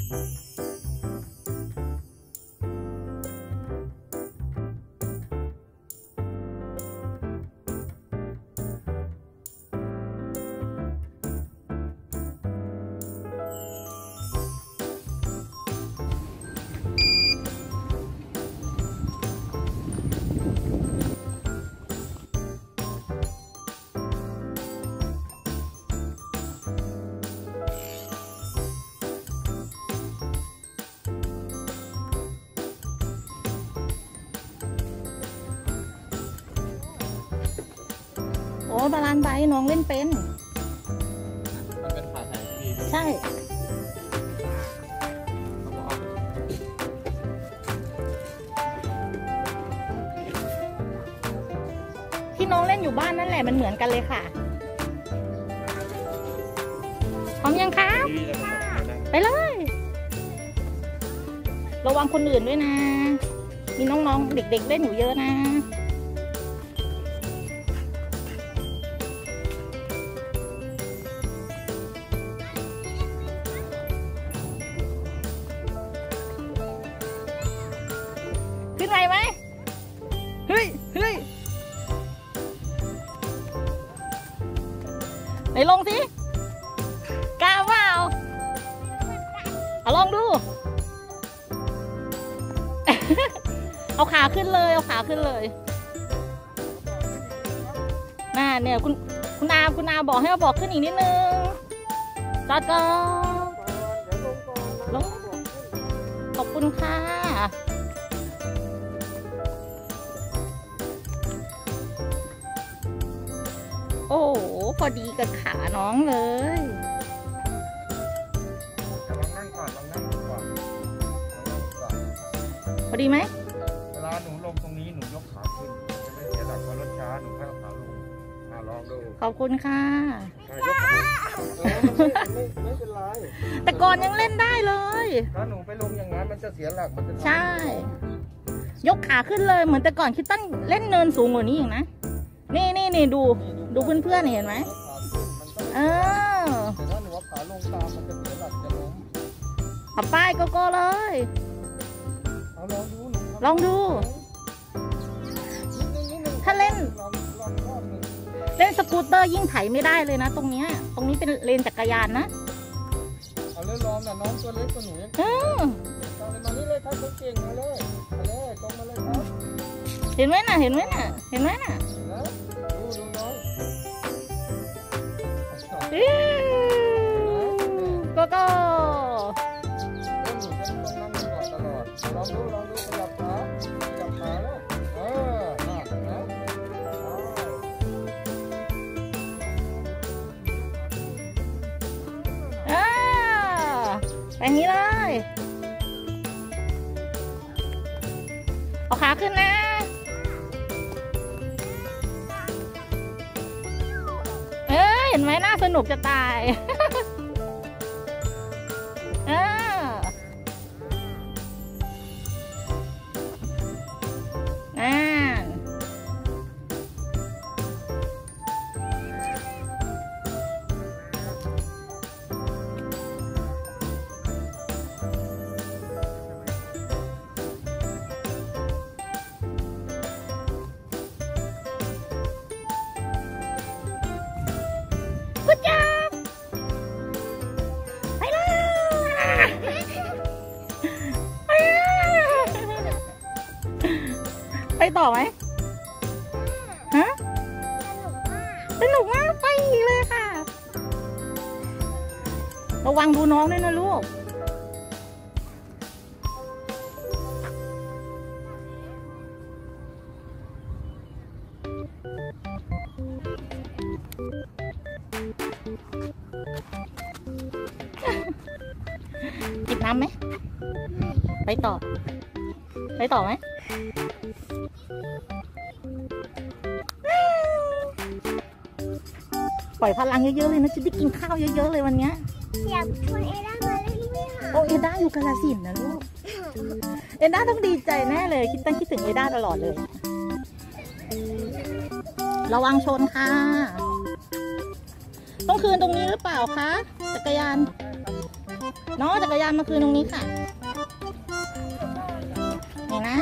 โอ้บาลานใบน้องเล่นเป็นมันเป็นขาไถที่ดีใช่ที่น้องเล่นอยู่บ้านนั่นแหละมันเหมือนกันเลยค่ะพร้อมยังครับไปเลยระวังคนอื่นด้วยนะมีน้องๆเด็กๆเล่นอยู่เยอะนะขึ้นไหวไหมเฮ้ยเฮ้ยไหนลงสิกล้าเปล่าเอาลองดู เอาขาขึ้นเลยเอาขาขึ้นเลยน่าเนี่ยคุณอาบอกให้เอาบอกขึ้นอีกนิดนึงจอดก่อนลงขอบคุณค่ะโอ้โหพอดีกับขาน้องเลยลองนั่งก่อนลองนั่งก่อนพอดีไหมเวลาหนูลงตรงนี้หนูยกขาขึ้นจะไม่เสียหลักพอรถช้าหนูค่อยเอาขาลงลองดูขอบคุณค่ะยกขาไม่เป็นไรแต่ก่อนยังเล่นได้เลยถ้าหนูไปลงอย่างนั้นมันจะเสียหลักมันจะใช่ยกขาขึ้นเลยเหมือนแต่ก่อนคิดตั้งเล่นเนินสูงกว่านี้อย่างนะนี่ดูเพื่อนๆเห็นไหมแต่ถ้าหนูว่าขาลงตามมันจะเสียหลักจะล้มขับป้ายโก้เลยลองดูถ้าเล่นสกูตเตอร์ยิ่งไถไม่ได้เลยนะตรงนี้เป็นเลนจักรยานนะเอาเลยลองนะน้องตัวเล็กตัวหนูมานี่เลยครับตัวเก่งมาเลยตรงมาเลยครับเห็นไหมน่ะดูน้องโก้ลองดูขยับขาแล้วแบบนี้เลยเอาขาขึ้นนะเห็นไหมน่าสนุกจะตายไปต่อไหมฮะสนุกมากไปเลยค่ะระวังดูน้องด้วยนะลูกจิบน้ำไหมไปต่อไหมปล่อยพลังเยอะๆเลยนะจะได้กินข้าวเยอะๆเลยวันนี้อยากชวนเอด้ามาเล่นด้วยค่ะโอ้เอด้าอยู่กาฬสินธุ์นะลูกเอด้าต้องดีใจแน่เลยคิดถึงเอด้าตลอดเลยระวังชนค่ะต้องคืนตรงนี้หรือเปล่าคะจักรยานน้องจักรยานมาคืนตรงนี้ค่ะนี่นะ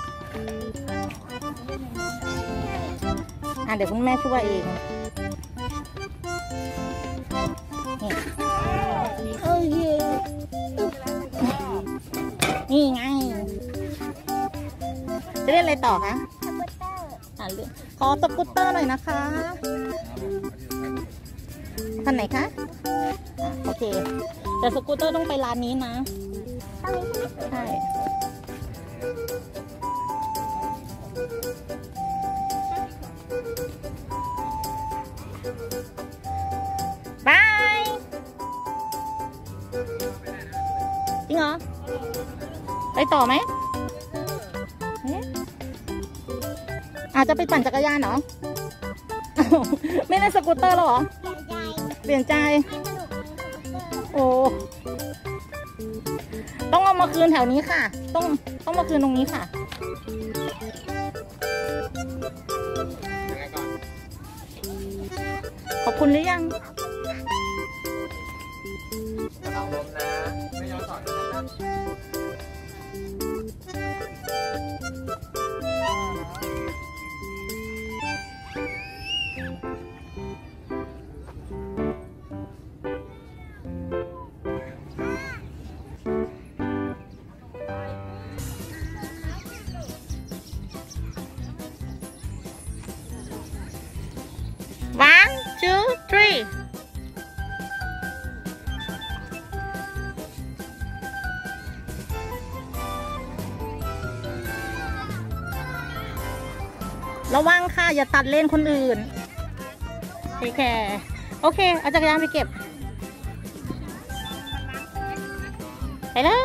เดี๋ยวคุณแม่ช่วยเองนี่ไงจะเล่นอะไรต่อคะขอสกูตเตอร์หน่อยนะคะคันไหนคะโอเคแต่สกูตเตอร์ต้องไปร้านนี้นะใช่บายจริงเหรอไปต่อไหมอาจจะไปปั่นจักรยานเหรอ ไม่ได้สกูตเตอร์หรอเปลี่ยนใจโอ้ต้องเอามาคืนแถวนี้ค่ะต้องมาคืนตรงนี้ค่ะขอบคุณหรือยังเราลมนะไม่ย้อนสอนนะ One, two, three. ระวังค่ะ อย่าตัดเลนคนอื่นโอเคโอเคเอาจักรยานไปเก็บไปเลย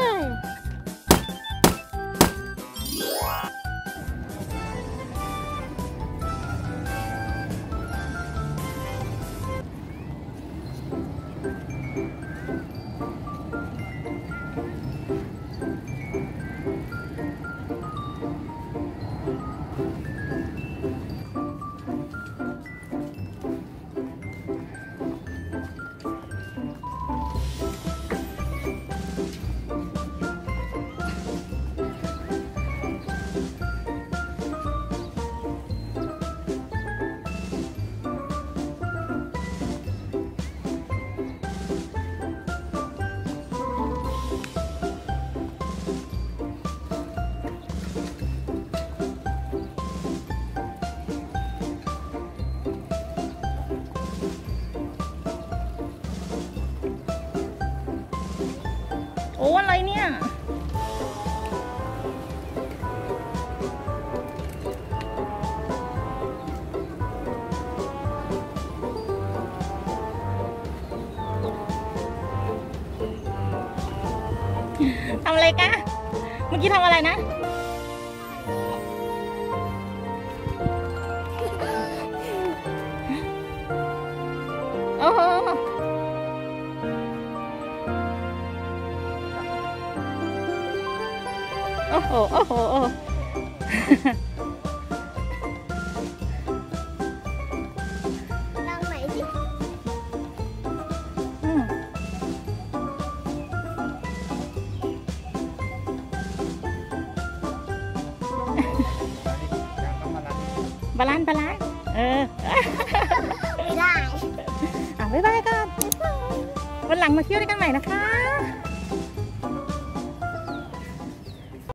โอ้อะไรเนี่ยทำอะไรกะเมื่อกี้ทำอะไรนะโอ้โหโอ้โหโอ้โหลองใหม่สิบาลานซ์ไม่ได้บ๊ายบายก่อนวันหลังมาเที่ยวด้วยกันใหม่นะคะ